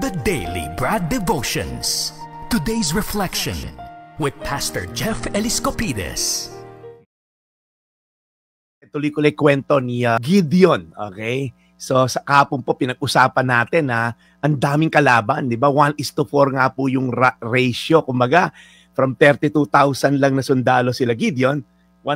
The Daily Brad Devotions. Today's reflection with Pastor Jeff Eliscopides. Tuloy ko lang kwento ni Gideon, okay? So sa kahapon po pinag-usapan natin na ang daming kalaban, di ba? 1:4 nga po yung ratio. Kumbaga, from 32,000 lang na sundalo sila Gideon,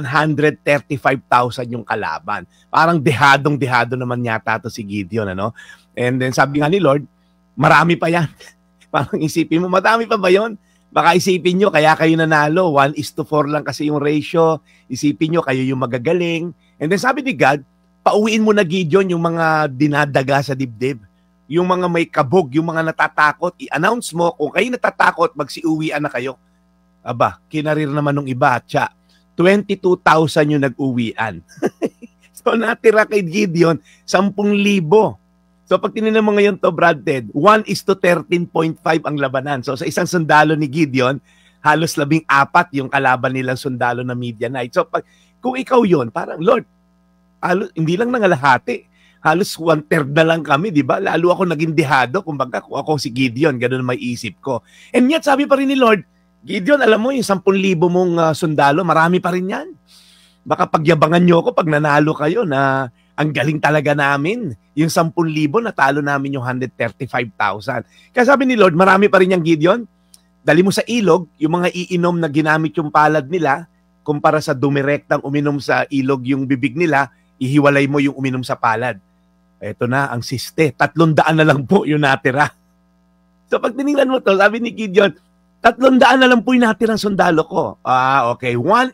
135,000 yung kalaban. Parang dehadong-dehado naman yata to si Gideon, ano? And then sabi nga ni Lord, marami pa yan. Parang isipin mo, madami pa ba yun? Baka isipin nyo, kaya kayo nanalo. 1:4 lang kasi yung ratio. Isipin nyo, kayo yung magagaling. And then sabi ni God, pauwiin mo na Gideon yung mga dinadaga sa dibdib. Yung mga may kabog, yung mga natatakot. I-announce mo, kung kayo natatakot, magsiuwian na kayo. Aba, kinarir naman nung iba. Tsa, 22,000 yung nag-uwian. So natira kay Gideon, 10,000. So pag tinignan mo ngayon to, Brad Ted, 1:13.5 ang labanan. So sa isang sundalo ni Gideon, halos 14 yung kalaban nilang sundalo na Midianite. So kung ikaw yon, parang Lord, hindi lang nangalahati. Halos 1/3 na lang kami, di ba? Lalo ako naging dehado, kumbaga kung ako si Gideon, ganun ang may isip ko. And yet sabi pa rin ni Lord, Gideon, alam mo yung 10,000 mong sundalo, marami pa rin yan. Baka pagyabangan nyo ako pag nanalo kayo na ang galing talaga namin. Yung 10,000, natalo namin yung 135,000. Kaya sabi ni Lord, marami pa rin yung Gideon. Dali mo sa ilog, yung mga iinom na ginamit yung palad nila, kumpara sa dumirektang uminom sa ilog yung bibig nila, ihiwalay mo yung uminom sa palad. Eto na, ang siste. 300 na lang po yung natira. So pag tinignan mo to, sabi ni Gideon, 300 na lang po yung natirang sundalo ko. Okay.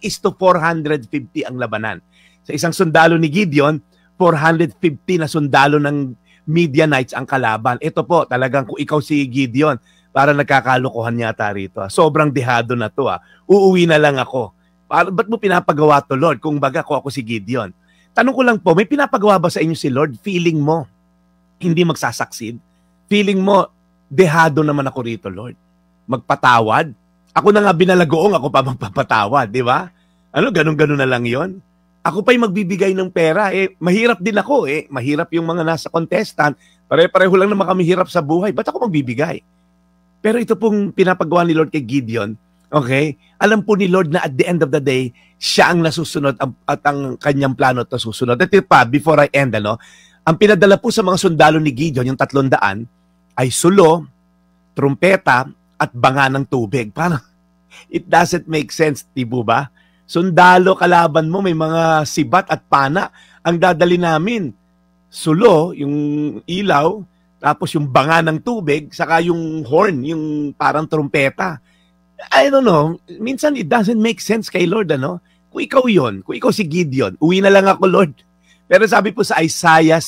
1:450 ang labanan. Sa isang sundalo ni Gideon, 450 na sundalo ng Midianites ang kalaban. Ito po, talagang kung ikaw si Gideon, para nagkakalokohan yata rito. Sobrang dehado na to. Uuwi na lang ako. Ba't mo pinapagawa to, Lord? Kung baga ko ako si Gideon. Tanong ko lang po, may pinapagawa ba sa inyo si Lord? Feeling mo, hindi magsasucceed? Feeling mo, dehado naman ako rito, Lord. Magpatawad? Ako na nga binalagoong, ako pa magpapatawad, di ba? Ganun-ganun na lang yon. Ako pa'y magbibigay ng pera. Mahirap din ako. Mahirap yung mga nasa contestant. Pare-pareho lang naman kami hirap sa buhay. Ba't ako magbibigay? Pero ito pong pinapagawa ni Lord kay Gideon, okay? Alam po ni Lord na at the end of the day, siya ang nasusunod at ang kanyang plano at nasusunod. At ito pa, before I end, ang pinadala po sa mga sundalo ni Gideon, yung 300, ay sulo, trumpeta, at banga ng tubig. Parang, it doesn't make sense, di ba? Sundalo, kalaban mo, may mga sibat at pana. Ang dadali namin, sulo, yung ilaw, tapos yung banga ng tubig, saka yung horn, yung parang trumpeta. I don't know, minsan it doesn't make sense kay Lord, Kung ikaw yon, kung ikaw si Gideon, uwi na lang ako, Lord. Pero sabi po sa Isaiah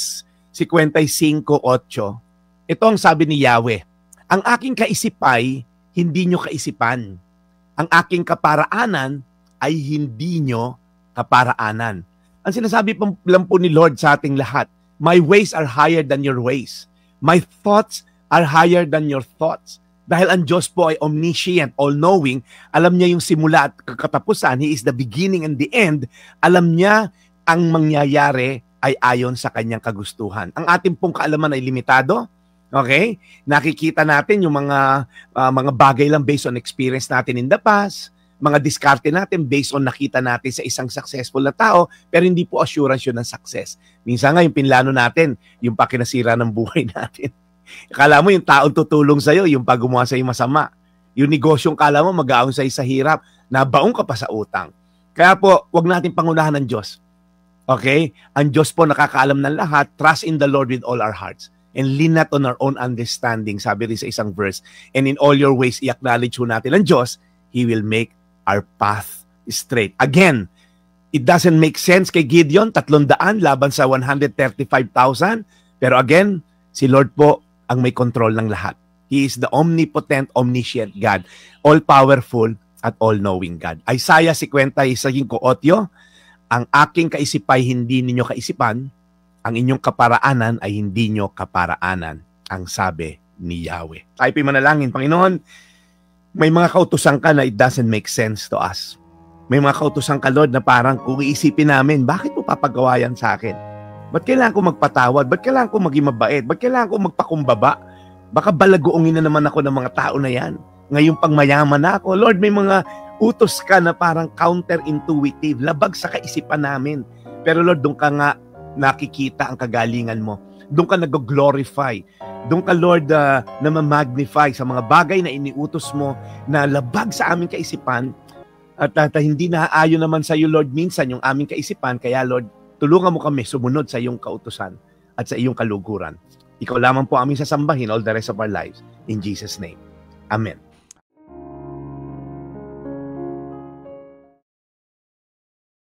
55:8, ito ang sabi ni Yahweh, ang aking kaisipay, hindi nyo kaisipan. Ang aking kaparaanan, ay hindi nyo kaparaanan. Ang sinasabi lang po ni Lord sa ating lahat, my ways are higher than your ways. My thoughts are higher than your thoughts. Dahil ang Diyos po ay omniscient, all-knowing, alam niya yung simula at katapusan, He is the beginning and the end, alam niya ang mangyayari ay ayon sa kanyang kagustuhan. Ang ating pong kaalaman ay limitado, okay? Nakikita natin yung mga bagay lang based on experience natin in the past, mga diskarte natin based on nakita natin sa isang successful na tao, pero hindi po assurance yun ng success. Minsan nga yung pinlano natin, yung pakinasira ng buhay natin. Akala mo yung taong tutulong sa'yo, yung pag gumawa sa'yo masama. Yung negosyong kala mo mag-aon sa'yo sa hirap, nabaong ka pa sa utang. Kaya po, wag natin pangunahan ng Diyos. Okay? Ang Diyos po nakakaalam ng lahat, trust in the Lord with all our hearts. And lean not on our own understanding, sabi rin sa isang verse. And in all your ways, i-acknowledge ho natin ang Diyos, He will make our path straight. Again, it doesn't make sense kay Gideon, 300 laban sa 135,000. Pero again, si Lord po ang may control ng lahat. He is the omnipotent, omniscient God, all-powerful at all-knowing God. Isaiah 55:8, ang aking kaisipay hindi ninyo kaisipan, ang inyong kaparaanan ay hindi nyo kaparaanan, ang sabi ni Yahweh. Tayo po'y manalangin, Panginoon, may mga kautusan ka na it doesn't make sense to us. May mga kautusan ka, Lord, na parang kung iisipin namin, bakit mo papagawa yan sa akin? Ba't kailangan ko magpatawad? Ba't kailangan ko maging mabait? Ba't kailangan ko magpakumbaba? Baka balagoongin na naman ako ng mga tao na yan. Ngayong pangmayaman na ako. Lord, may mga utos ka na parang counterintuitive, labag sa kaisipan namin. Pero Lord, doon ka nga nakikita ang kagalingan mo. Doon ka nag-glorify. Doon ka, Lord, na ma-magnify sa mga bagay na iniutos mo na labag sa aming kaisipan at hindi naaayon naman sa iyo, Lord, minsan yung aming kaisipan. Kaya, Lord, tulungan mo kami sumunod sa iyong kautusan at sa iyong kaluguran. Ikaw lamang po aming sasambahin all the rest of our lives. In Jesus' name. Amen.